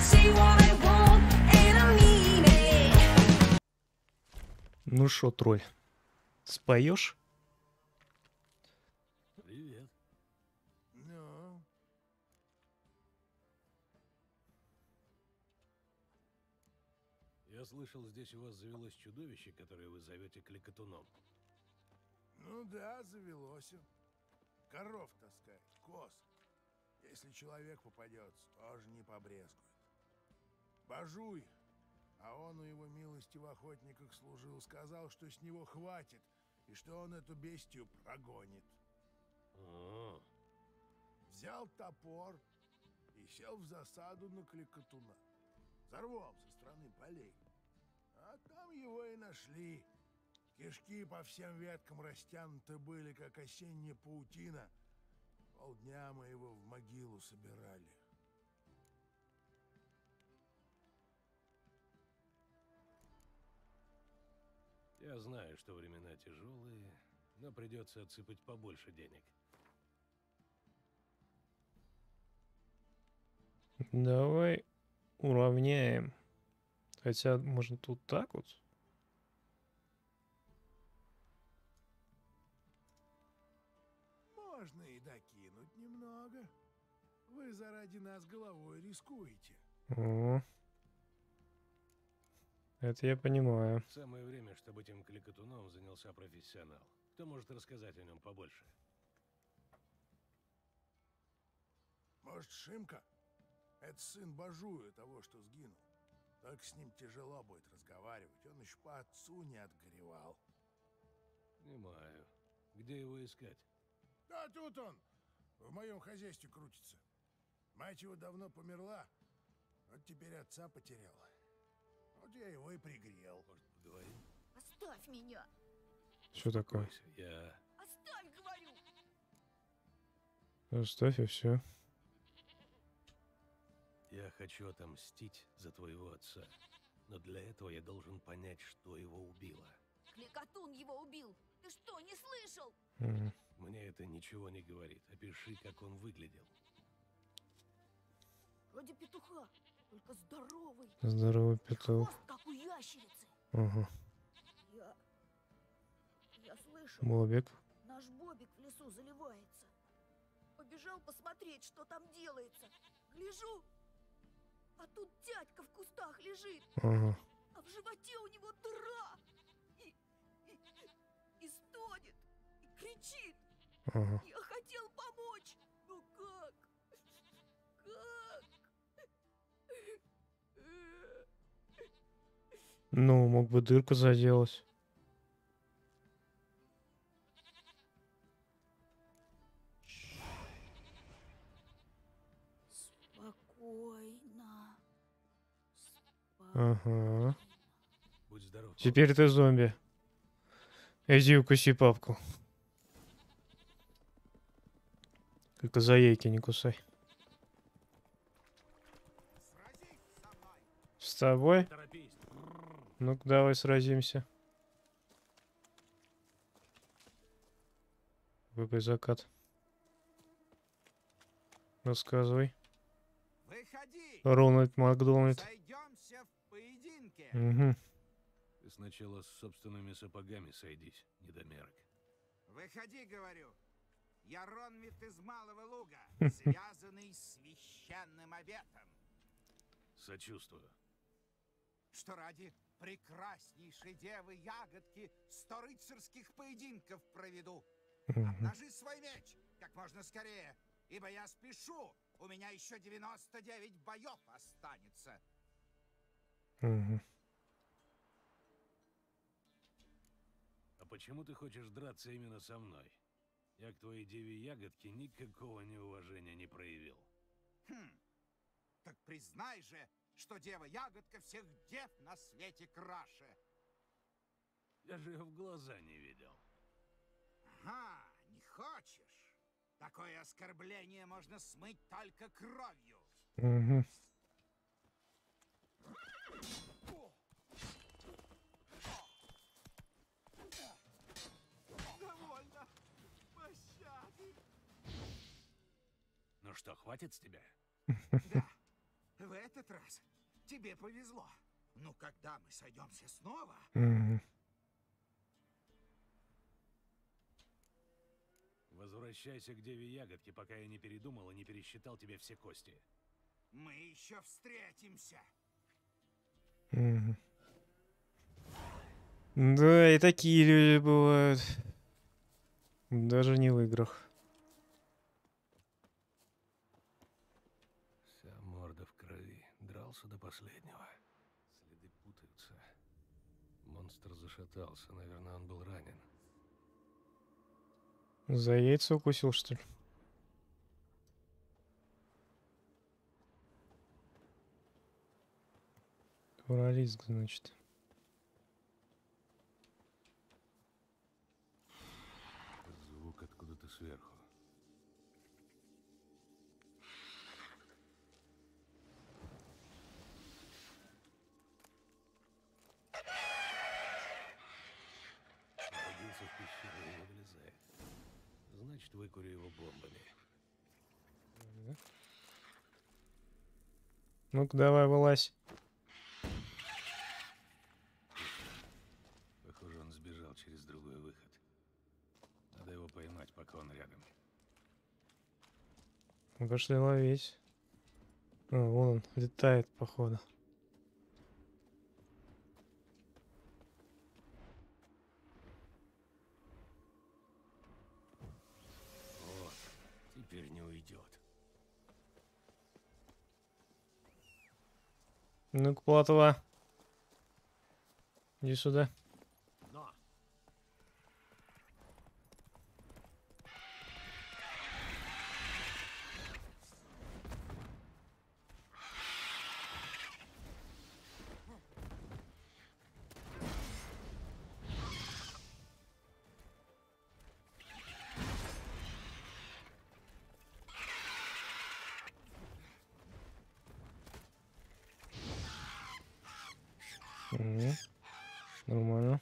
Ну шо, тролль, споешь? Привет. Ну, Я слышал, здесь у вас завелось чудовище, которое вы зовете Кликотуном. ну да, завелось. Коров таскает, коз. Если человек попадется, тоже не побрезгует. Бажуй, а он у его милости в охотниках служил, сказал, что с него хватит, и что он эту бестию прогонит. О, Взял топор и сел в засаду на Кликотуна. Зарвом со стороны полей. А там его и нашли. Кишки по всем веткам растянуты были, как осенняя паутина. Полдня мы его в могилу собирали. я знаю, что времена тяжелые, но придется отсыпать побольше денег. Давай уравняем. Хотя, может, тут так вот? Можно и докинуть немного. Вы заради нас головой рискуете. О. Это я понимаю. Самое время, чтобы этим Кликотуном занялся профессионал. Кто может рассказать о нем побольше? Может, Шимка? Это сын Бажуя, того, что сгинул. Только с ним тяжело будет разговаривать. Он еще по отцу не отгоревал. Понимаю. Где его искать? Да тут он в моем хозяйстве крутится. Мать его давно померла. Вот теперь отца потерял. Вот я его и пригрел. Может, поговорим? Оставь меня! Что такое? Бойся, я... Оставь, говорю! Оставь и все. Я хочу отомстить за твоего отца. Но для этого я должен понять, что его убило. Кликотун его убил! Ты что, не слышал? Мне это ничего не говорит. Опиши, как он выглядел. Вроде петуха, только здоровый. Здорово, петух. Хвост, как у ящерицы. Ага. Я слышал, Бобик. наш Бобик в лесу заливается. Побежал посмотреть, что там делается. Гляжу, а тут дядька в кустах лежит, Ага. а в животе у него дыра. И стонет, и кричит. Ага. Я хотел помочь, но как? Как? Ну, мог бы дырку заделать. Спокойно. Ага. Будь здоров. Теперь ты зомби. Иди укуси папку. Только за яйки не кусай. С тобой? Торопись. Ну-ка, давай сразимся. Какой закат. Рассказывай. Выходи! Рональд Макдональд. Сойдемся в поединке! Угу. Ты сначала с собственными сапогами сойдись, недомерок. Выходи, говорю! Я Ронвит из Малого Луга, связанный с священным обетом, Сочувствую. что ради прекраснейшей девы ягодки 100 рыцарских поединков проведу. Обнажи свой меч как можно скорее, ибо я спешу. У меня еще 99 боев останется. Угу. А почему ты хочешь драться именно со мной? Я к твоей деве ягодке никакого неуважения не проявил. Так признай же, что дева ягодка всех дев на свете краше. Я же ее в глаза не видел. Ага, не хочешь? Такое оскорбление можно смыть только кровью. Угу. Довольно. Пощады. Ну что, хватит с тебя? Да, в это этот раз тебе повезло. Ну, когда мы сойдемся снова... Мгм. Возвращайся к Деве Ягодке, пока я не передумал и не пересчитал тебе все кости. Мы еще встретимся. Мгм. Да, и такие люди бывают. Даже не в играх. Вся морда в крови. Дрался до последнего. Следы путаются. Монстр зашатался. Наверное, он был ранен. За яйца укусил, что ли? Уралиск, значит. Звук откуда-то сверху. Находился в пещере и не вылезает. Значит, выкурю его бомбами. Ну-ка, давай, вылазь. Похоже, он сбежал через другой выход. Надо его поймать, пока он рядом. Мы пошли ловить. А, вон он, летает, походу. Вот, теперь не уйдет. Ну-ка, Платова. Иди сюда. Но! Мгм. Нормально.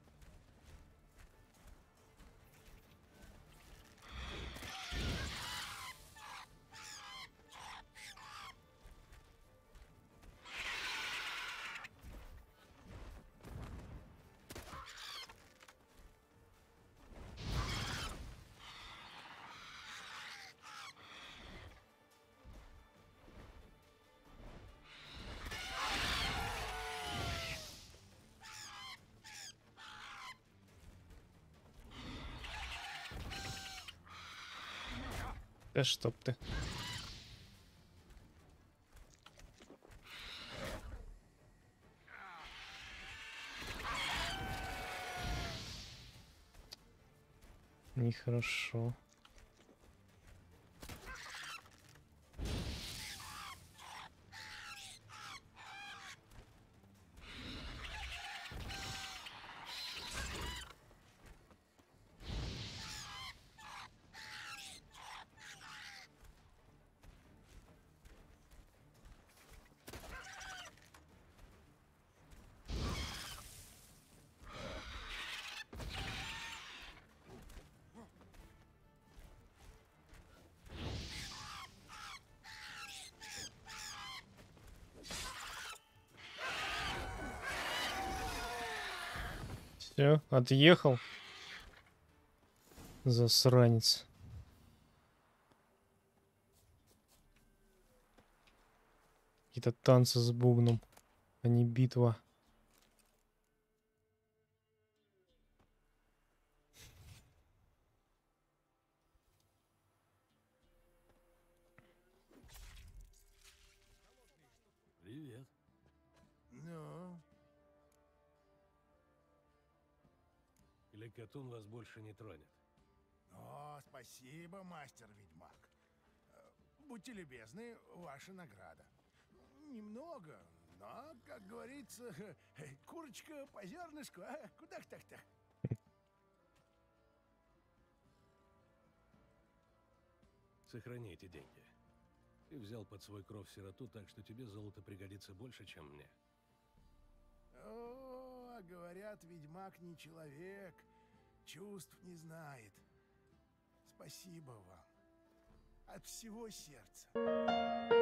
Да чтоб ты. Нехорошо. Все, отъехал. Засранец. Какие-то танцы с бубном, а не битва. Привет. Ну, Кликатун вас больше не тронет. о, спасибо, мастер-ведьмак. Будьте любезны, ваша награда. Немного, но, как говорится, курочка по зернышку, а куда так-то? Сохрани эти деньги. Ты взял под свой кров сироту, так что тебе золото пригодится больше, чем мне. О, а говорят, ведьмак не человек, чувств не знает. Спасибо вам. От всего сердца.